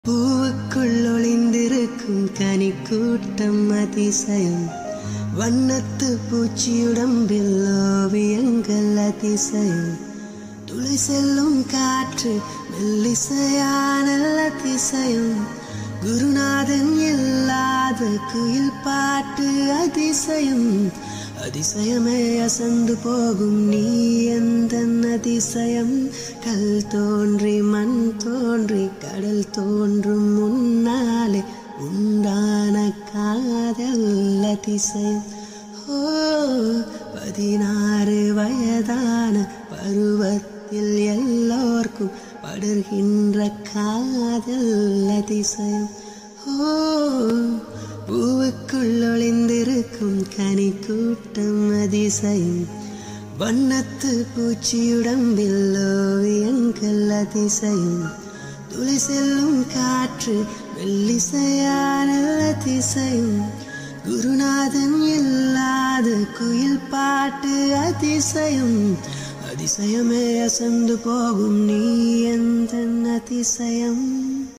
பூவுக்குள் ஒளிந்திருக்கும் கனிக்கூட்டம் அதிசயம், வண்ணத்து பூச்சியுடம்பில் ஓவியங்கள் அதிசயம், துளை செல்லும் காற்று மெல்லிசையான அதிசயம், குருநாதன் இல்லாத குயில் பாட்டு அதிசயம், அதிசயமே அசந்து போகும் நீ எந்தன் அதிசயம். கல் தோன்றி மண் தோன்றி கடல் தோன்றும் முன்னாலே உண்டான காதல் அதிசயம். ஓ 16 வயதான பருவத்தில் எல்லோர்க்கும் படர்கின்ற காதல் அதிசயம். ஓ பூவுக்குள் ஒளிந்திருக்கும் கனிக்கூட்டம் அதிசயம், வண்ணத்து பூச்சியுடம்பில் ஓவியங்கள் அதிசயம், துளை செல்லும் காற்று மெல்லிசையான அதிசயம், குருநாதன் இல்லாத குயில் பாட்டு அதிசயம், அதிசயமே அசந்து போகும் நீ எந்தன் அதிசயம்.